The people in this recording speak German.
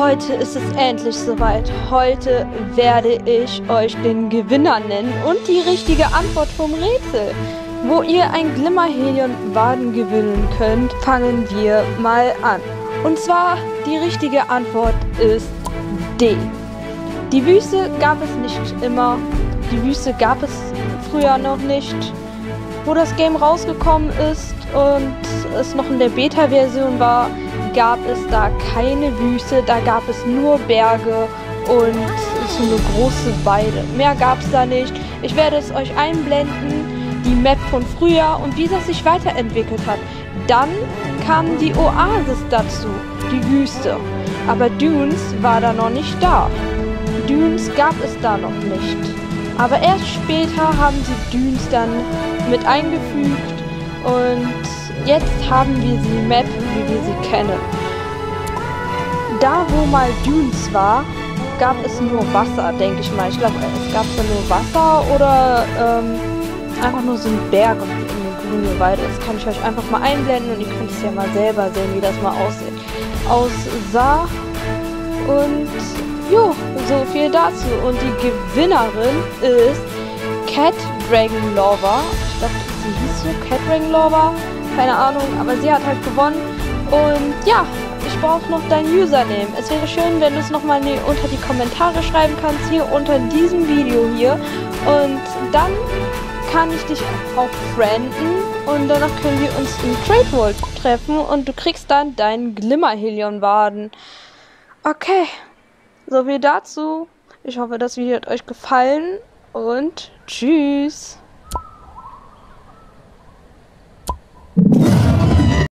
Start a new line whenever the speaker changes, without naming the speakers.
Heute ist es endlich soweit. Heute werde ich euch den Gewinner nennen und die richtige Antwort vom Rätsel. Wo ihr ein Glimmerhelion-Waden gewinnen könnt, fangen wir mal an. Und zwar, die richtige Antwort ist D. Die Wüste gab es nicht immer. Die Wüste gab es früher noch nicht. Wo das Game rausgekommen ist und es noch in der Beta-Version war, gab es da keine Wüste, da gab es nur Berge und so eine große Weide. Mehr gab es da nicht. Ich werde es euch einblenden, die Map von früher und wie das sich weiterentwickelt hat. Dann kam die Oasis dazu, die Wüste. Aber Dunes war da noch nicht da. Dunes gab es da noch nicht. Aber erst später haben sie Dunes dann mit eingefügt und jetzt haben wir die Map, wie wir sie kennen. Da, wo mal Dunes war, gab es nur Wasser, denke ich mal. Ich glaube, es gab da nur Wasser oder einfach nur so ein Berg und eine grüne Weide. Das kann ich euch einfach mal einblenden und ihr könnt es ja mal selber sehen, wie das mal aussah. Und jo, so viel dazu. Und die Gewinnerin ist Cat Dragon Lover. Ich glaube, sie hieß so Cat Dragon Lover. Keine Ahnung, aber sie hat halt gewonnen. Und ja, ich brauche noch dein Username. Es wäre schön, wenn du es nochmal unter die Kommentare schreiben kannst, hier unter diesem Video hier. Und dann kann ich dich auch frienden und danach können wir uns im Trade World treffen und du kriegst dann deinen Glimmerhelion-Waden. Okay, so viel dazu. Ich hoffe, das Video hat euch gefallen und tschüss.